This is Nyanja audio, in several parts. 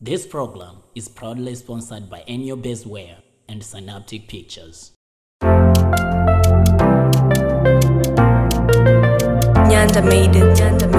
This program is proudly sponsored by Enyo Baseware and Synaptic Pictures. Nyanda made it.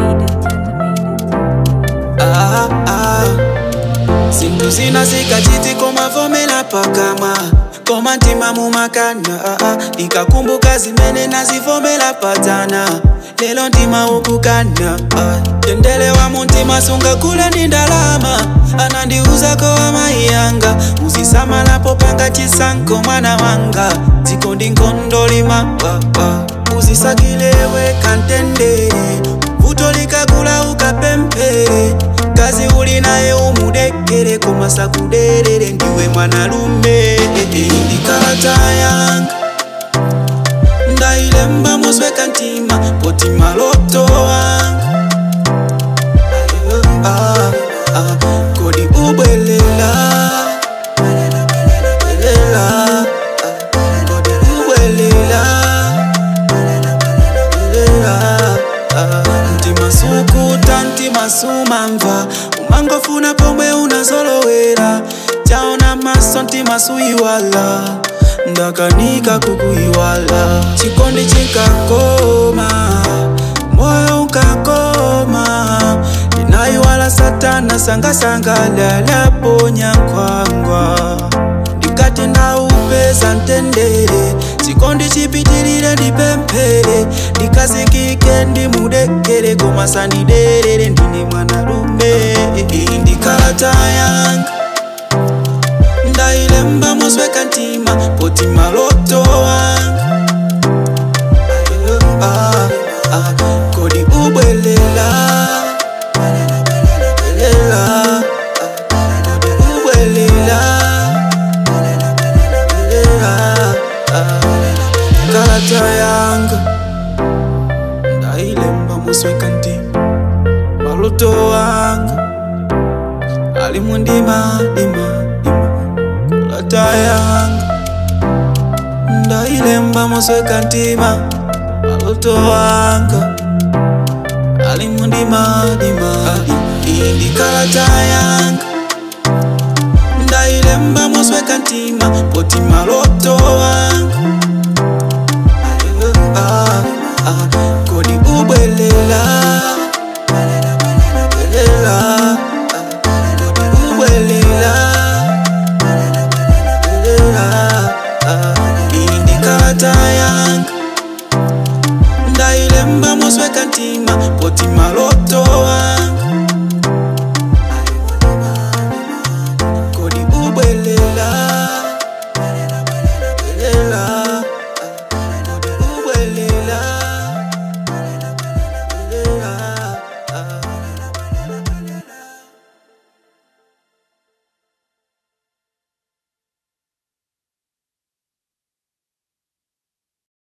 Sintu zinazika chiti koma vomela pakama koma ntima mumakana ikakumbuka zimene nazivomela patana lelo ntima ukukana tendele wa muntima sunga kule ni ndalama anandiuza kwa mai yanga uzisamala popanga chisanko mwana wanga ziko ndingondolima uzisakilewe kantendere vutolikakula ukapempere kazi uli naye umudekere komasa kuderere ndiwe mwanalume ndi kalata yanga ndailemba mosweka ntima poti maloto wanga kodi ubwelela kodi ubwelela ntima sukuta ntima sumamva umangofuna pomwe unazolowera chaona maso ntima suiwala ndakanika kukuiwala chikondi chikakoma moyo ukakoma inaiwala satana sanga laponya nkwangwa ndikati ndaupeza ntendere chikondi chipitilire ndipempere ndikazikike ndimudekere komasa ndiderere ndine mwanalume ndikalata yanga ndailemba mosweka ntima poti maloto wanga kodi ubwelela kodi ubwelela kalata yanga ndailemba mosweka ntima maloto wanga alimundima kalata yanga ndailemba mosweka ntima maloto wanga alimundima ndi kalata yanga ndailemba mosweka ntima poti maloto wanga kodi ubwelela kodi ubwelela ndi kalata yanga ndailemba mosweka ntima poti maloto wanga